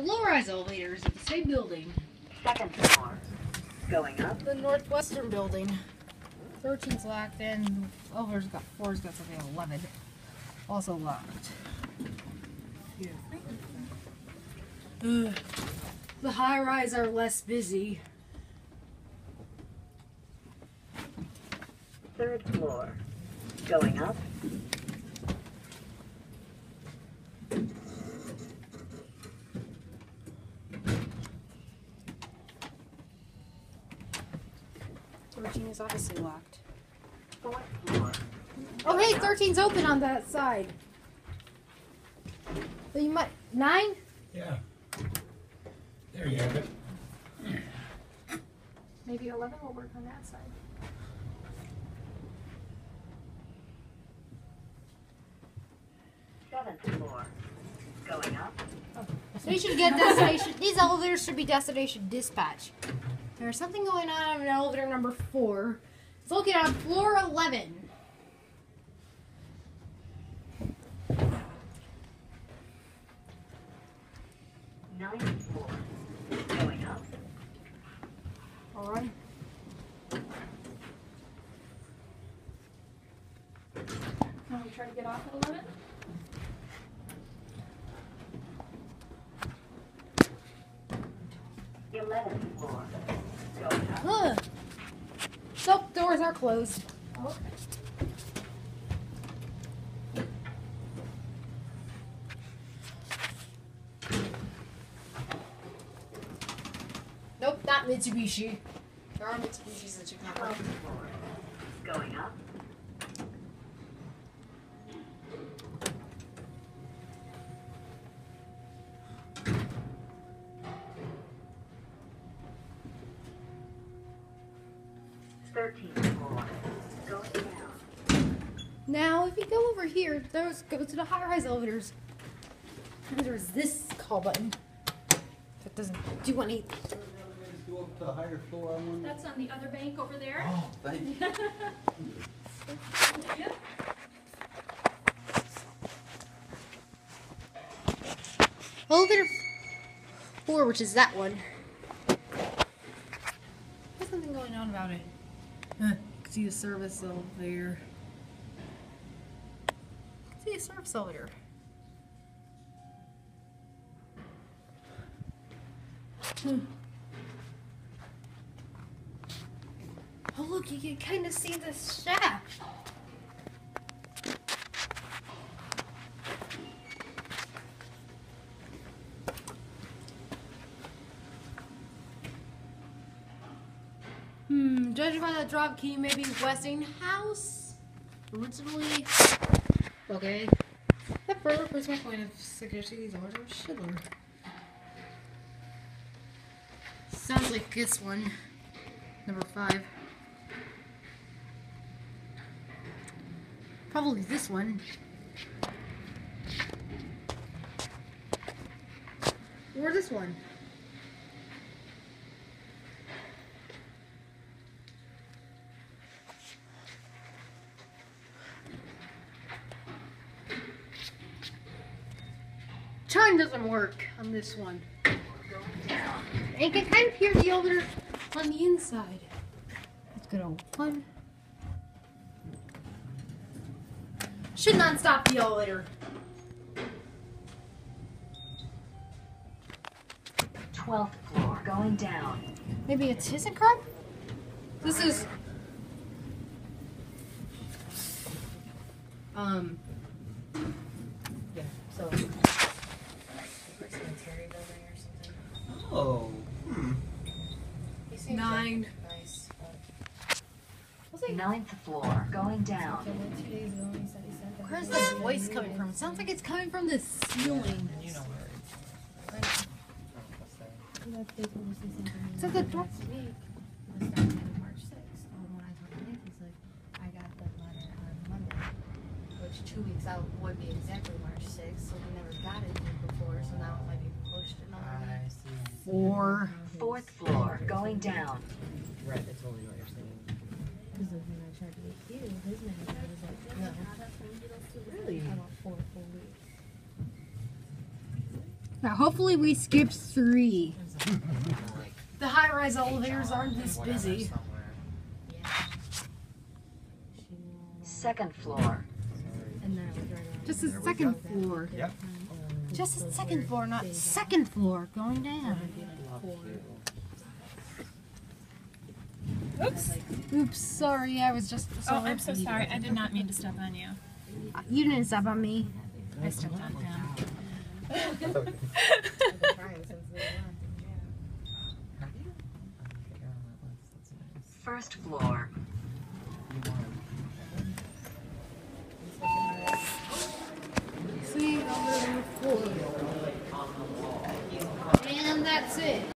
low-rise elevators at the same building. Second floor. Going up. The Northwestern building. 13's locked in. Elevator's got 4's got something 11. Also locked. Yeah. The high-rise are less busy. Third floor. Going up. Is obviously locked. Fourth floor. Oh, hey, 13's open on that side. So you might 9? Yeah. There you have it. Maybe 11 will work on that side. Seventh floor. Going up. So you should get destination. These elevators should be destination dispatch. There's something going on in elevator number 4. It's located on floor 11. Ninth floor. Going up. All right. Can we try to get off at 11? Eleventh floor. Going up. Huh. Nope, doors are closed. Okay. Nope, not Mitsubishi. There are Mitsubishis in Chicago. Going up. Going down. Now, if you go over here, go to the high-rise elevators. And there's this call button that doesn't do anything. Go up to a higher floor on one. That's on the other bank over there. Oh, thank you. Yep. Elevator 4, which is that one. There's something going on about it. You can see the service elevator. You can see a service elevator. Oh look, you can kind of see the shaft. Judging by that drop key, maybe Westinghouse originally. Okay. That further proves my point of suggesting these orders are Schindler. Sounds like this one, number 5. Probably this one. Or this one. Chime doesn't work on this one. And you can kind of hear the elevator on the inside. Let's go to 1. Should not stop the elevator. 12th floor. Going down. Maybe it's ThyssenKrupp? This is... Yeah, so... Oh. 9. Nice. We'll see. 9th floor. Going down. Where's the voice coming from? It sounds like it's coming from the ceiling. You know where It's at the door. March 6th. When I talked to Nick, he's like, I got the letter on Monday, which 2 weeks out would be exactly March 6th, so we never got it before, so now it might be pushed another week. 4. 4th floor. Going down. Right, I totally know what you're saying. Because when I tried to make you, his manager was like, no. Really? I want 4 full weeks. Now, hopefully we skipped 3. Like, The high-rise elevators aren't this busy. somewhere. Second floor. And then it was right around. Just the second floor. Yep. Just the second floor, not second floor. Going down. Oops. Oops, sorry. I was just. Oh, I'm so sorry. I did not mean to step on you. You didn't step on me. I stepped on him. I've been trying since day one. Have you? I think you're on that list. That's nice. First floor. You won. See, over the floor. And that's it.